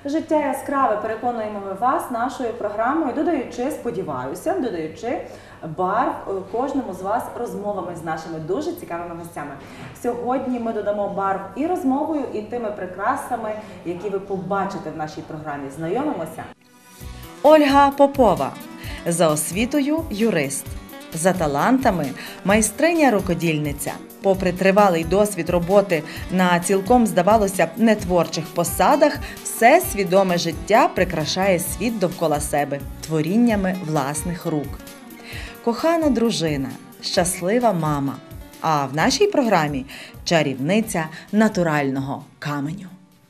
Життя яскраве, переконуємо ми вас нашою програмою, додаючи, сподіваюся, барв кожному з вас розмовами з нашими дуже цікавими гостями. Сьогодні ми додамо барв і розмовою, і тими прикрасами, які ви побачите в нашій програмі. Знайомимося. Ольга Попова. За освітою – юрист. За талантами – майстриня-рукодільниця. Попри тривалий досвід роботи на цілком, здавалося б, нетворчих посадах, все свідоме життя прикрашає світ довкола себе творіннями власних рук. Кохана дружина, щаслива мама. А в нашій програмі – чарівниця натурального каменю.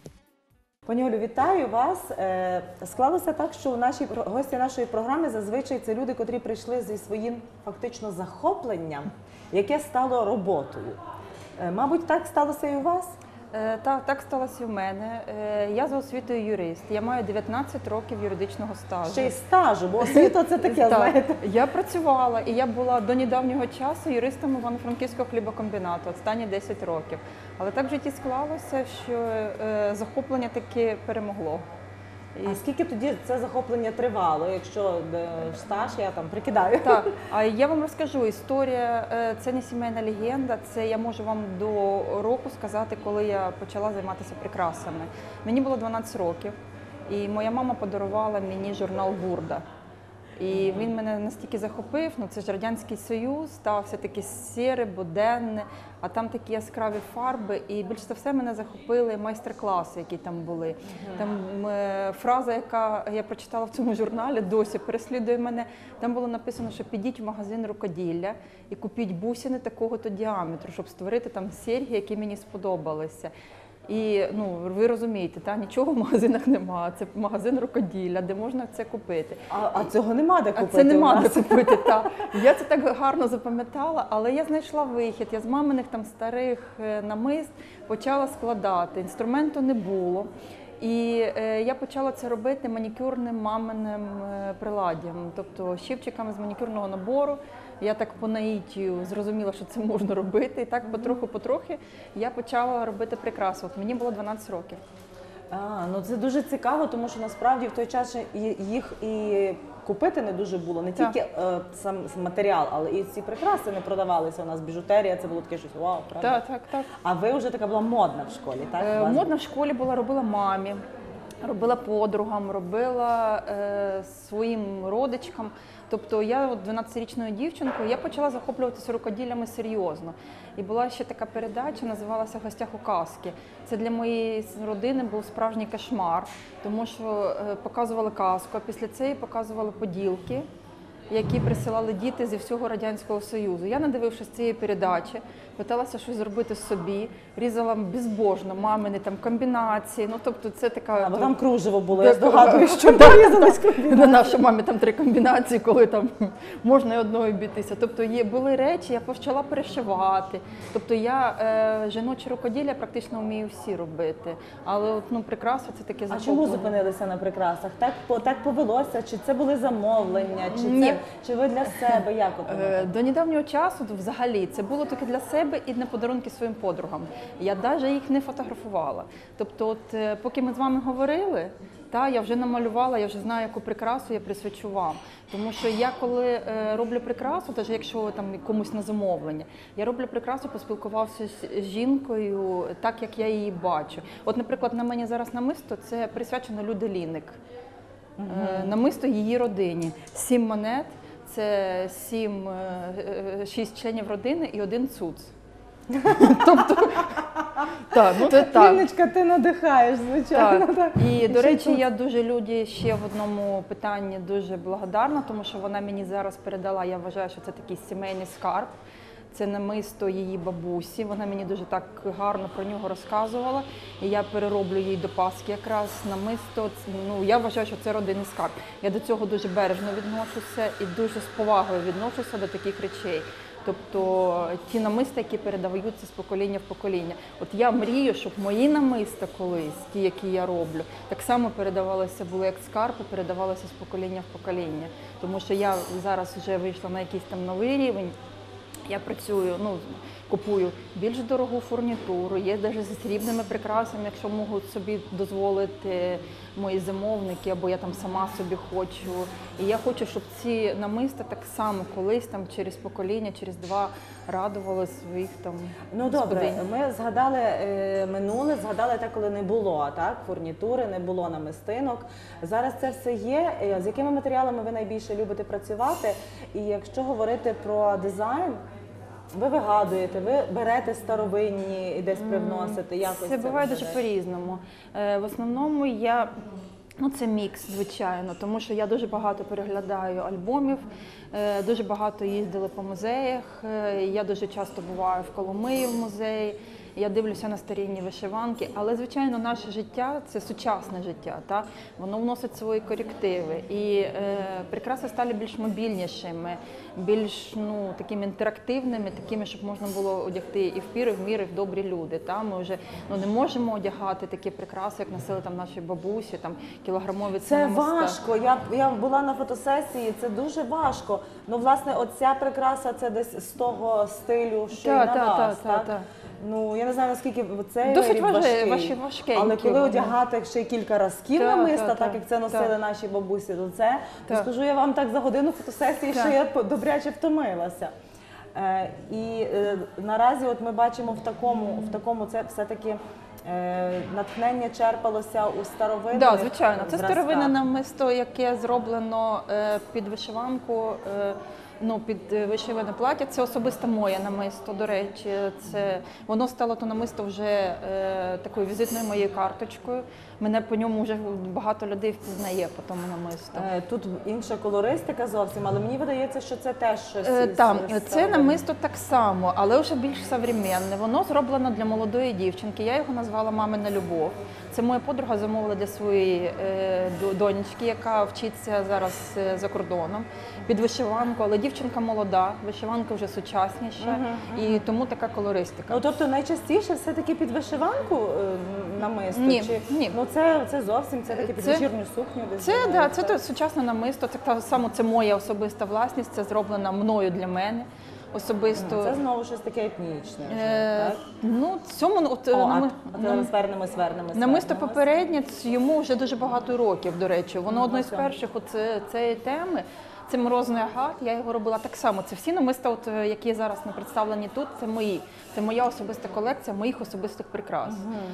Пані Олю, вітаю вас. Склалося так, що гості нашої програми зазвичай це люди, котрі прийшли зі своїм фактично захопленням, яке стало роботою. Мабуть, так сталося і у вас? Так сталося і в мене. Я за освітою юрист. Я маю 19 років юридичного стажу. Ще й стажу, бо освіта це таке, знаєте. Я працювала, і я була до недавнього часу юристом Івано-Франківського хлібокомбінату, останні 10 років. Але так в житті склалося, що захоплення таки перемогло. А скільки тоді це захоплення тривало, якщо стаж, я там прикидаю? Так, а я вам розкажу, історія, це не сімейна легенда, це я можу вам до року сказати, коли я почала займатися прикрасами. Мені було 12 років, і моя мама подарувала мені журнал «Бурда». І він мене настільки захопив, це ж Радянський Союз, стався таке сіре, буденне, а там такі яскраві фарби. І більш за все мене захопили майстер-класи, які там були. Там фраза, яка я прочитала в цьому журналі, досі переслідує мене. Там було написано, що підіть в магазин рукоділля і купіть бусини такого-то діаметру, щоб створити там серьги, які мені сподобалися. І ви розумієте, нічого в магазинах немає, це магазин рукоділля, де можна це купити. А цього нема де купити? А це нема де купити, так. Я це так гарно запам'ятала, але я знайшла вихід, я з маминих там старих намист почала складати, інструменту не було. І я почала це робити манікюрним маминим приладдям, тобто щипчиками з манікюрного набору. Я так по наїттю зрозуміла, що це можна робити, і так потрохи я почала робити прикраси. От мені було 12 років. Це дуже цікаво, тому що насправді в той час їх і купити не дуже було. Не тільки сам матеріал, але і ці прикраси не продавалися. У нас біжутерія, це було таке щось вау, правда? Так. А ви вже така була модна в школі, так? Модна в школі була, робила мамі, робила подругам, робила своїм родичкам. Тобто я 12-річною дівчинкою, я почала захоплюватися рукоділлями серйозно. І була ще така передача, називалася «В гостях у казки». Це для моєї родини був справжній кошмар, тому що показували казку, а після цієї показували поділки, які присилали діти зі всього Радянського Союзу. Я, надивившись цієї передачі, питалася щось зробити собі, різала безбожно мамини там комбінації, тобто це така... Бо там кружево було, я здогадуюсь, що дорізались комбінації. На нашій мамі там 3 комбінації, коли там можна і одною обійтися. Тобто були речі, я почала перешивати. Тобто я жіноче рукоділля практично вмію всі робити. Але прикраси це таке захоплення. А чому зупинилися на прикрасах? Так повелося? Чи це були замовлення? Чи ви для себе? Як До недавнього часу взагалі це було тільки для себе і на подарунки своїм подругам. Я навіть їх не фотографувала. Тобто, поки ми з вами говорили, я вже намалювала, я вже знаю, яку прикрасу я присвячу вам. Тому що я коли роблю прикрасу, навіть якщо там комусь на замовлення, я роблю прикрасу, поспілкувався з жінкою так, як я її бачу. От, наприклад, на мені зараз намисто, це присвячено Люді Ліник. Намисто її родині. 7 монет, це 6 членів родини і 1 цуц. Тобто, Ліночка, ти надихаєш, звичайно. І, до речі, я дуже Люді ще в одному питанні дуже благодарна, тому що вона мені зараз передала, я вважаю, що це такий сімейний скарб. Це намисто її бабусі, вона мені дуже так гарно про нього розказувала. І я перероблю їй до Пасхи якраз намисто. Я вважаю, що це родинний скарб. Я до цього дуже бережно відношуся і дуже з повагою відношуся до таких речей. Тобто ті намиста, які передаються з покоління в покоління. От я мрію, щоб мої намиста колись, ті, які я роблю, так само передавалися, були як скарб, і передавалися з покоління в покоління. Тому що я зараз вже вийшла на якийсь там новий рівень. Я працюю, купую більш дорогу фурнітуру, є навіть зі срібними прикрасами, якщо можуть собі дозволити мої замовники, або я там сама собі хочу. І я хочу, щоб ці намиста так само колись там через покоління, через два радували своїх там Ну добре, господинь. ми згадали минуле, згадали те, коли не було фурнітури, не було намистинок. Зараз це все є. З якими матеріалами ви найбільше любите працювати? І якщо говорити про дизайн, ви вигадуєте, ви берете старовинні і десь привносите? Якось Це буває дуже виглядає? по-різному. В основному це мікс, звичайно, тому що я дуже багато переглядаю альбомів, дуже багато їздила по музеях, я дуже часто буваю в Коломиї в музеї, я дивлюся на старінні вишиванки, але, звичайно, наше життя – це сучасне життя, воно вносить свої корективи. І прикраси стали більш мобільнішими, більш такими інтерактивними, такими, щоб можна було одягти і в пір, і в мір, і в добрі люди. Ми вже не можемо одягати такі прикраси, як носили там наші бабусі, там кілограмові Це намиста. важко. Я була на фотосесії, це дуже важко. Ну, власне, оця прикраса – це десь з того стилю, що й на вас, так? Ну, я не знаю, наскільки цей Досить виріб важкенький. але коли одягати ще й кілька разків намиста, так як це носили так. наші бабусі, то це, Так. скажу я вам так, за годину фотосесії, що я добряче втомилася. І наразі от ми бачимо в такому це все-таки натхнення черпалося у старовинних Так, звичайно. Це зразках. старовинне намисто, яке зроблено під вишиванку, під вишиване плаття. Це особисто моє намисто, до речі. Воно стало то намисто вже такою візитною моєю карточкою. Мене по ньому вже багато людей впізнає по тому намисту. Тут інша колористика зовсім, але мені видається, що це теж щось Так, із це старовинного. намисто так само, але вже більш современне. Воно зроблено для молодої дівчинки. Я його назвала «Мамина любов». Це моя подруга замовила для своєї донечки, яка вчиться зараз за кордоном, під вишиванку. Але дівчинка молода, вишиванка вже сучасніша, і тому така колористика. Ну, тобто найчастіше все-таки під вишиванку намисто? Ні, чи... ні. Ну, це зовсім, це таки під вечірню сукню десь. Це сучасне намисто, це так само це моя особиста власність, це зроблено мною для мене особисто. Це знову щось таке етнічне вже, так? Цьому Звернемось. намисто попереднє, йому вже дуже багато років, до речі. Воно одне з перших цієї теми. Це морозний агат, я його робила так само. Це всі намиста, які зараз не представлені тут, це мої. Це моя особиста колекція моїх особистих прикрас.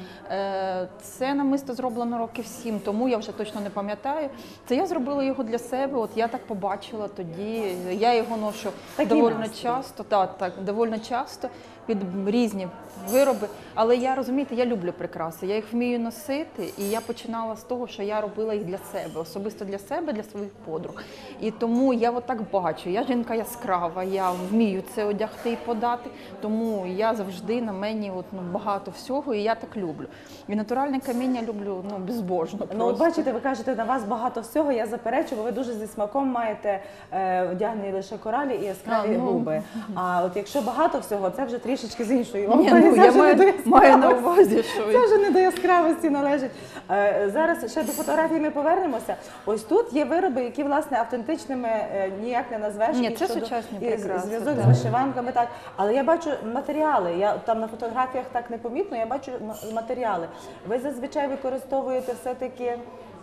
Це намисто зроблено років 7 тому, я вже точно не пам'ятаю. Це я зробила його для себе, я так побачила тоді. Я його ношу доволі часто, під різні вироби. Але я, розумієте, я люблю прикраси, я їх вмію носити, і я починала з того, що я робила їх для себе, особисто для себе, для своїх подруг. І тому я так бачу, я жінка яскрава, я вмію це одягти і подати, тому я завжди на мені багато всього, і я так люблю. І натуральне каміння люблю безбожно просто. Ну, от бачите, ви кажете, на вас багато всього, я заперечу, бо ви дуже зі смаком маєте одягнені лише коралі і яскраві губи. А от якщо багато всього, це вже трішечки з іншої опери. Я маю на увазі, що... Це вже не до яскравості належить. Зараз ще до фотографії ми повернемося. Ось тут є вироби, які, власне, автентичними ніяк не назвеш. Ні, це сучасні прикраси. Зв'язок з вишиванками, так. Але я бачу матеріали. Там на фотографіях так непомітно, я бачу матеріали. Ви зазвичай використовуєте все-таки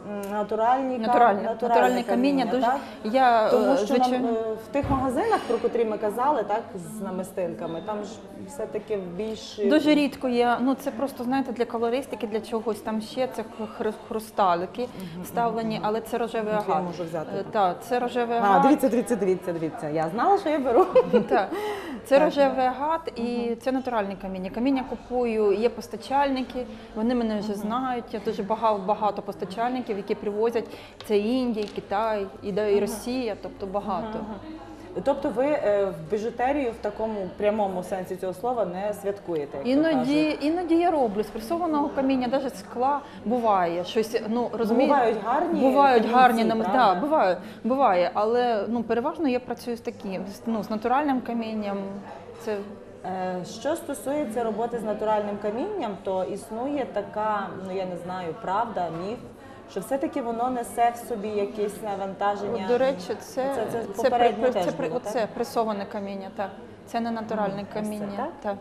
натуральне каміння. Дуже... Тому що в тих магазинах, про котрі ми казали, так, з намистинками, там ж все-таки більш... Дуже рідко є, це просто, знаєте, для колористики, для чогось там ще, це хрусталики вставлені, але це рожевий агат. Я можу взяти. Так, це рожевий агат. Дивіться. Я знала, що я беру. Так, це рожевий агат і це натуральне каміння. Каміння купую, є постачальники, вони мене вже знають, я дуже багато постачальників, які привозять, це Індія, Китай, і Росія, тобто багато. Тобто ви в біжутерію в такому прямому сенсі цього слова не святкуєте, як то кажуть? Іноді я роблю з пресованого каміння, навіть скла буває щось, розумієте? Бувають гарні намисти, так, буває, але переважно я працюю з таким, з натуральним камінням. Це що стосується роботи з натуральним камінням, то існує така, я не знаю, правда, міф, що все-таки воно несе в собі якесь навантаження. До речі, це попередньо теж було, оце пресоване каміння, так. Це не натуральне Ось це, каміння. так? Так.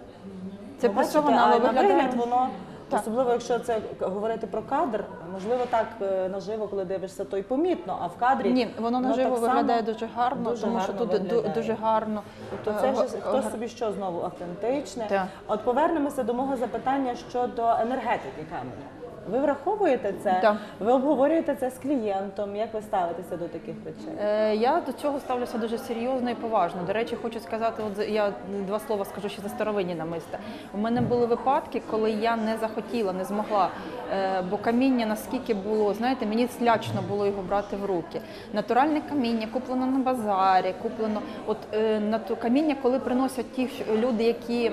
Це Ну, бачите, пресоване, але а на виглядає. вигляд воно, Так. особливо якщо це говорити про кадр, можливо так наживо, коли дивишся, то й помітно, а в кадрі Ні, воно наживо так само виглядає дуже гарно, дуже тому що гарно тут виглядає. дуже гарно. То це вже хтось собі що знову автентичне. Так. От повернемося до мого запитання щодо енергетики каменю. Ви враховуєте це? Так. Ви обговорюєте це з клієнтом? Як ви ставитеся до таких речей? Я до цього ставлюся дуже серйозно і поважно. До речі, хочу сказати, я два слова скажу ще за старовинні намиста. У мене були випадки, коли я не захотіла, не змогла, бо каміння наскільки було, знаєте, мені слячно було його брати в руки. Натуральне каміння куплено на базарі, куплено каміння, коли приносять ті люди, які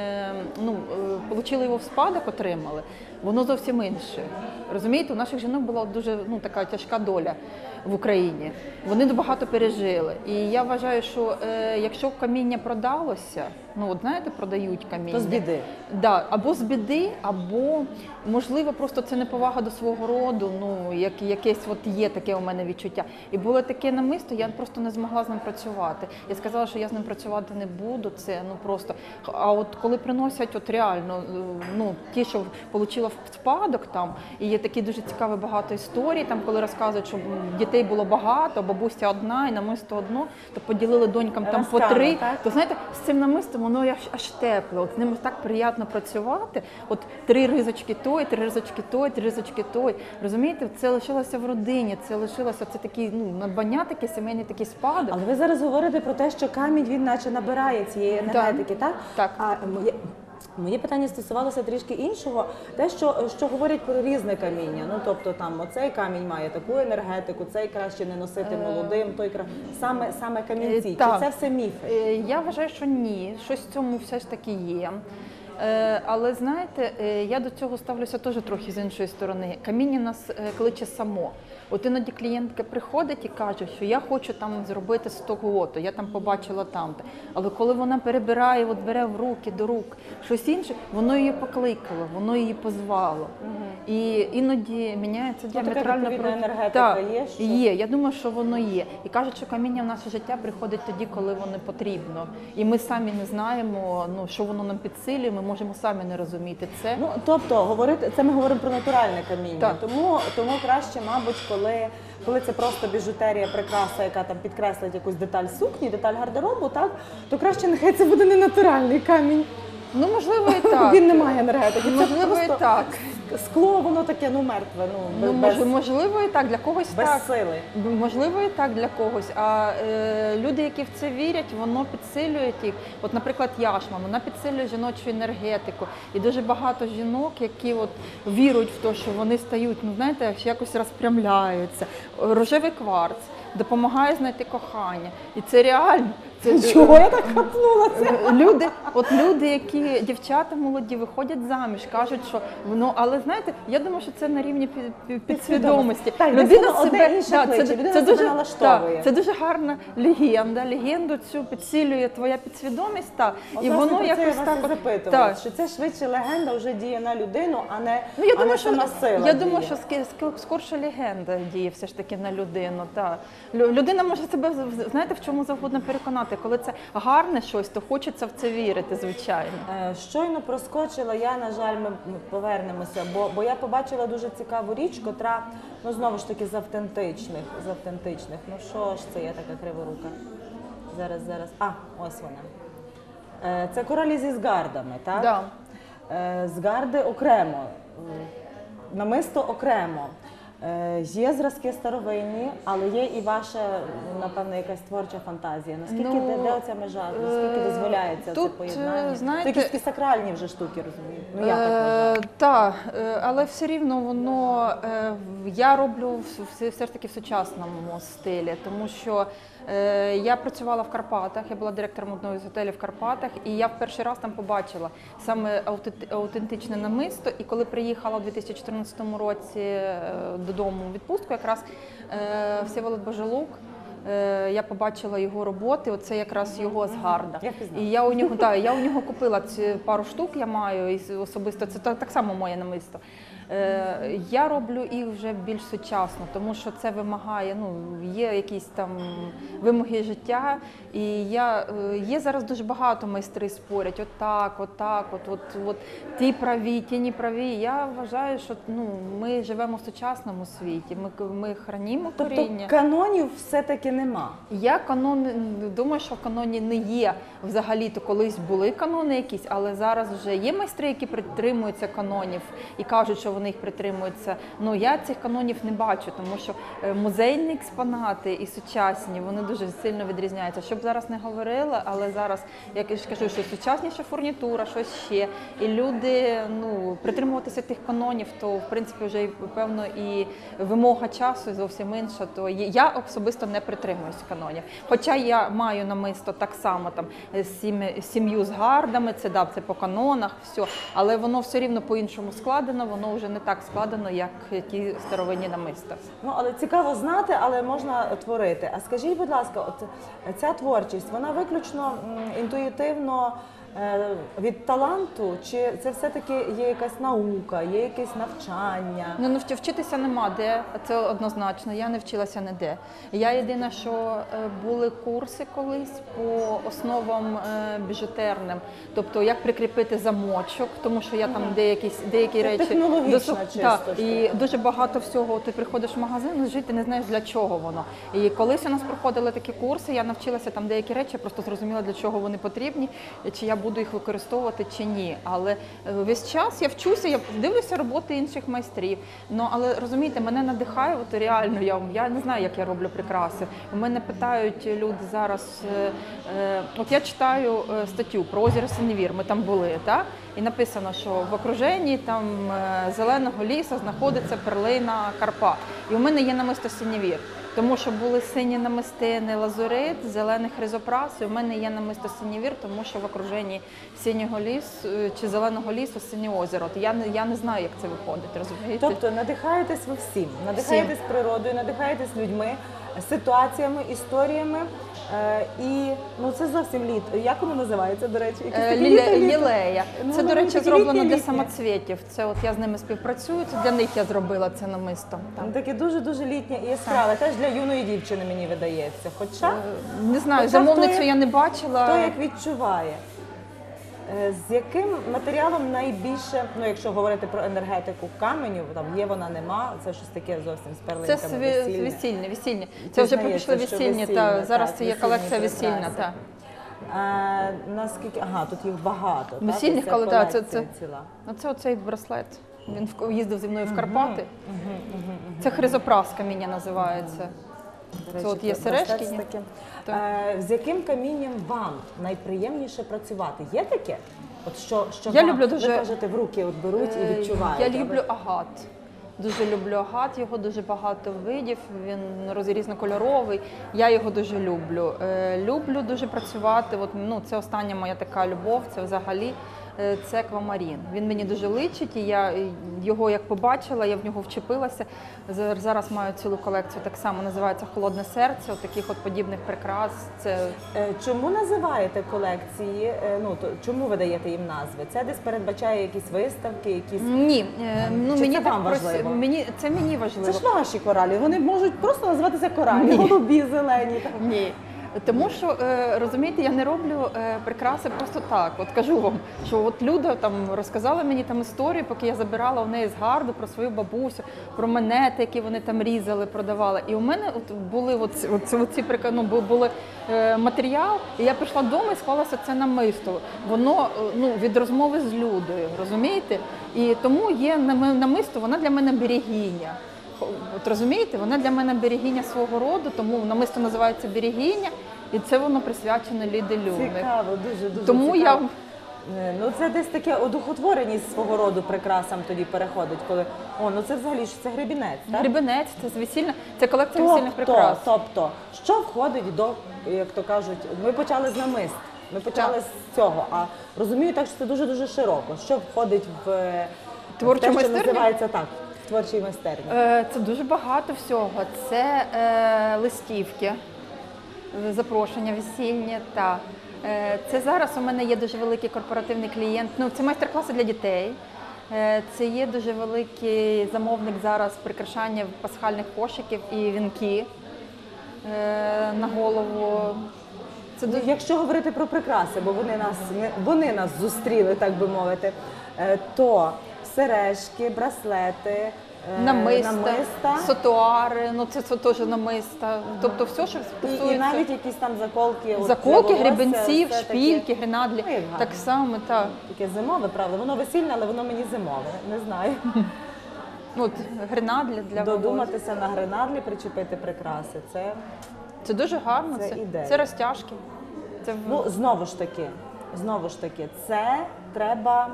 отримали його в спадок, отримали. Воно зовсім інше. Розумієте, у наших жінок була дуже така тяжка доля в Україні. Вони багато пережили. І я вважаю, що якщо каміння продалося, знаєте, продають каміння. То з біди. Да, або з біди, або, можливо, просто це неповага до свого роду, якесь є таке у мене відчуття. І було таке намисто, я просто не змогла з ним працювати. Я сказала, що я з ним працювати не буду, це просто. А от коли приносять реально, ті, що отримала в спадок там, і є такі дуже цікаві багато історій, там, коли розказують, що дітей було багато, бабуся одна і намисто одно, то поділили донькам там по 3, то знаєте, з цим намистом воно аж тепле, от з ним так приємно працювати, от 3 ризочки той, 3 ризочки той, 3 ризочки той, розумієте, це лишилося в родині, це лишилося, це такий, надбання таке, сімейний такий спадок. Але ви зараз говорите про те, що камінь, він наче набирає цієї енергетики, так? Так. А моє питання стосувалося трішки іншого, те, що говорять про різне каміння. Тобто там оцей камінь має таку енергетику, цей краще не носити молодим, той саме камінці. Чи це все міфи? Я вважаю, що ні, щось в цьому все ж таки є. Але знаєте, я до цього ставлюся теж трохи з іншої сторони. Каміння нас кличе само. От іноді клієнтка приходить і каже, що я хочу там зробити з того-то, я там побачила там-то. Але коли вона перебирає, бере в руки, до рук щось інше, воно її покликало, воно її позвало. І іноді міняється діаметрально. Така енергетика є? Є, я думаю, що воно є. І кажуть, що каміння в наше життя приходить тоді, коли воно потрібно. І ми самі не знаємо, що воно нам підсилює, ми можемо самі не розуміти це. Тобто, це ми говоримо про натуральне каміння. Так. Тому краще, мабуть, коли це просто біжутерія, прикраса, яка там підкреслить якусь деталь сукні, деталь гардеробу, так, то краще нехай це буде не натуральний камінь. Можливо, і так. Він не має енергетики. Можливо, і так. Скло, воно таке, мертве, можливо, і так, для когось без так. сили. Можливо, і так для когось. А люди, які в це вірять, воно підсилює їх. От, наприклад, яшма, вона підсилює жіночу енергетику. І дуже багато жінок, які вірують в те, що вони стають, знаєте, якось розпрямляються. Рожевий кварц допомагає знайти кохання. І це реально. Чого я так хапнула це? Люди, які дівчата молоді, виходять заміж, кажуть, що але знаєте, я думаю, що це на рівні підсвідомості. Людина себе налаштовує. Це дуже гарна легенда. Легенду цю підсилює твоя підсвідомість. І воно якось так запитувала, що це швидше легенда вже діє на людину, а не сама сила. Я думаю, що скорше легенда діє все ж таки на людину. Людина може себе, знаєте, в чому завгодно переконати. Коли це гарне щось, то хочеться в це вірити, звичайно. Щойно проскочила я, на жаль, ми повернемося, бо я побачила дуже цікаву річ, котра, знову ж таки, з автентичних. Що ж це, я така криворука? Зараз. Ось вона. Це коралі зі згардами, так? Да. Згарди окремо, намисто окремо. Є зразки старовинні, але є і ваша, напевно, якась творча фантазія. Наскільки де оця межа? Наскільки дозволяється це поєднання? Знаєте, якісь такі сакральні вже штуки, розумію? Я так вважаю. Так, але все рівно воно, я роблю все ж таки в сучасному стилі, тому що я працювала в Карпатах, я була директором одного з готелів в Карпатах, і я в перший раз там побачила саме аутентичне намисто. І коли приїхала у 2014 році додому у відпустку, якраз Всеволод Божелук я побачила його роботи, оце якраз його з гарда. Я впізнала. І я у нього купила пару штук, я маю і особисто, це так само моє намисто. Я роблю їх вже більш сучасно, тому що це вимагає, є якісь там вимоги життя. І є зараз дуже багато майстри спорять, от ті праві, ті не праві. Я вважаю, що ми живемо в сучасному світі, ми хранімо коріння. Тобто канонів все-таки нема? Я думаю, що в каноні не є взагалі-то, колись були канони якісь, але зараз вже є майстри, які притримуються канонів і кажуть, що вони їх притримуються. Я цих канонів не бачу, тому що музейні експонати і сучасні, вони дуже сильно відрізняються. Щоб зараз не говорила, але зараз, як я ж кажу, що сучасніша фурнітура, щось ще, і люди притримуватися тих канонів, то в принципі вже певно і вимога часу зовсім інша, то я особисто не притримуюсь канонів. Хоча я маю намисто так само там сім'ю з гардами, це по канонах, все, але воно все рівно по-іншому складено, воно вже не так складено, як ті старовинні намиста. Але цікаво знати, але можна творити. А скажіть, будь ласка, от ця творчість, вона виключно інтуїтивно від таланту, чи це все-таки є якась наука, є якесь навчання? Вчитися нема де, це однозначно, я не вчилася ніде. Я єдине, що були курси колись по основам біжутерним, тобто як прикріпити замочок, тому що я там деякі речі... Технологічно чисто. І дуже багато всього, ти приходиш в магазин, ти не знаєш, для чого воно. І колись у нас проходили такі курси, я навчилася там деякі речі, просто зрозуміла, для чого вони потрібні, чи я буду їх використовувати чи ні. Але весь час я вчуся, я дивлюся роботи інших майстрів. Але розумієте, мене надихає, от реально, я не знаю, як я роблю прикраси. У мене питають люди зараз, от я читаю статтю про озеро Синевір, ми там були, так? І написано, що в окруженні там зеленого лісу знаходиться перлина Карпат. І у мене є намисто Синевір. Тому що були сині намистини лазурит, зелений хризопрас, і у мене є намисто Синевір, тому що в окруженні синього лісу чи зеленого лісу синє озеро. Я не знаю, як це виходить, розумієте? Тобто надихаєтесь ви всім, надихаєтесь природою, надихаєтесь людьми, ситуаціями, історіями. І це зовсім літо. Як воно називається, до речі? Лілея. Це, до речі, зроблено для самоцвітів. Це от я з ними співпрацюю, це для них я зробила це намисто. Таке дуже-дуже літнє і яскраве. Теж для юної дівчини, мені видається. Хоча, не знаю, замовницю я не бачила. Хто як відчуває. З яким матеріалом найбільше, якщо говорити про енергетику каменю, там є вона, нема, це щось таке зовсім з перлинками Це весільні. Це вже прийшли весільні, зараз це є колекція весільна. Наскільки, тут їх багато. Весільних колекцій ціла. Це оцей браслет. Він їздив зі мною в Карпати. Це хризопрас каміння називається. Це от є сережки. З яким камінням вам найприємніше працювати? Є таке? От що я люблю дуже... ви кажете, в руки беруть і відчувають? Я люблю агат. Дуже люблю агат, його дуже багато видів, він різнокольоровий, я його дуже люблю. Люблю дуже працювати, це остання моя така любов, це взагалі. Це аквамарін. Він мені дуже личить, і я його як побачила, я в нього вчепилася. Зараз маю цілу колекцію, так само називається «Холодне серце», таких подібних прикрас. Чому називаєте колекції, чому ви даєте їм назви? Це десь передбачає якісь виставки, якісь... Ні, це вам важливо? Це мені важливо. Це ж ваші коралі, вони можуть просто називатися коралі, голубі, зелені. Ні. Тому що, розумієте, я не роблю прикраси просто так. От кажу вам, що Люда там розказала мені історію, поки я забирала у неї з гарду про свою бабусю, про монети, які вони там різали, продавали. І у мене були були матеріал, і я прийшла додому і склалася це намисто. Воно від розмови з Людою, розумієте? І тому є намисто, вона для мене берегиня. От розумієте, вона для мене берегиня свого роду, тому намисто називається берегиня, і це воно присвячено Ліді Люник. Цікаво, дуже тому цікаво. Це десь таке одухотвореність свого роду прикрасам тоді переходить, коли, це взагалі, це гребінець, так? Гребінець, це колекція весільних прикрас. Тобто, що входить до, як то кажуть, ми почали з намист, ми почали з цього, а розумію так, що це дуже-дуже широко. Що входить в творчу те, що називається так? Творчій майстерні? Це дуже багато всього. Це листівки, запрошення весільні. Та. Це зараз у мене є дуже великий корпоративний клієнт. Ну, це майстер-класи для дітей. Це є дуже великий замовник зараз прикрашання пасхальних кошиків і вінки на голову. Це дуже... Якщо говорити про прикраси, бо вони нас зустріли, так би мовити, то сережки, браслети, намиста. Сотуари, ну це теж намиста. Тобто все, що стосується... І навіть якісь там заколки. Заколки, волосся, гребенці, все шпільки, гренадлі. Ну, Так само, так. Таке зимове, правда. Воно весільне, але воно мені зимове. Не знаю. От, гренадлі для волосся. Додуматися на гренадлі, причепити прикраси. Це дуже гарно. Це ідея. Це розтяжки. Це... Ну, знову ж таки, це треба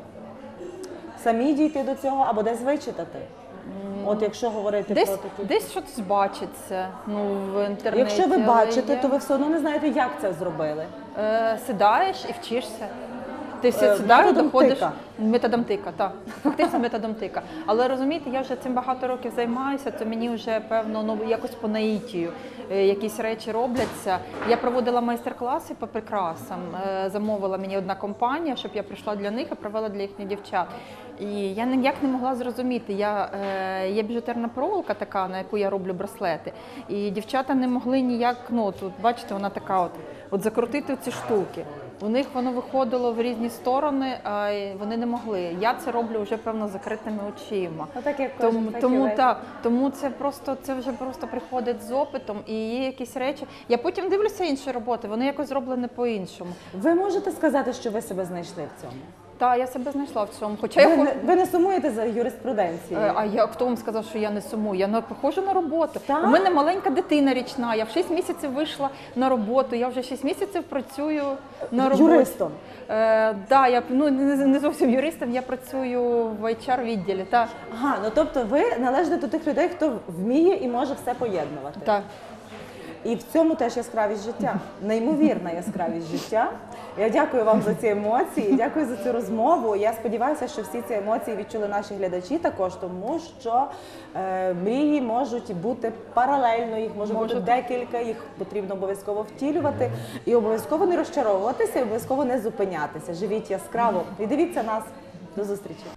самі дійти до цього або десь вичитати. От якщо говорити десь, про такі... Десь щось бачиться, ну, в інтернеті. Якщо ви бачите, є... то ви все одно не знаєте, як це зробили. Сідаєш і вчишся. Ти сідаєш, доходиш методом тика, так, фактично методом тика. Але розумієте, я вже цим багато років займаюся, то мені вже, певно, ну, якось по наїтію якісь речі робляться. Я проводила майстер-класи по прикрасам, замовила мені одна компанія, щоб я прийшла для них і провела для їхніх дівчат. І я ніяк не могла зрозуміти, є біжутерна проволока така, на яку я роблю браслети, і дівчата не могли ніяк, ну, тут, бачите, вона така от закрутити ці штуки. У них воно виходило в різні сторони, а вони не могли. Я це роблю вже, певно, закритими очима. Отак, як тому це вже просто приходить з опитом, і є якісь речі. Я потім дивлюся інші роботи, вони якось зроблені по-іншому. Ви можете сказати, що ви себе знайшли в цьому? Так, я себе знайшла в цьому. Хоча ви не сумуєте за юриспруденцією? А хто вам сказав, що я не сумую? Я ходжу на роботу. Так? У мене маленька дитина річна, я в 6 місяців вийшла на роботу, я вже 6 місяців працюю на роботі. Юристом? Так, я не зовсім юристом, я працюю в HR-відділі. Ага, ну тобто ви належите до тих людей, хто вміє і може все поєднувати. Так. І в цьому теж яскравість життя, неймовірна яскравість життя. Я дякую вам за ці емоції, дякую за цю розмову. Я сподіваюся, що всі ці емоції відчули наші глядачі також, тому що мрії можуть бути паралельно, їх може бути декілька, їх потрібно обов'язково втілювати і обов'язково не розчаровуватися, і обов'язково не зупинятися. Живіть яскраво і дивіться нас. До зустрічі!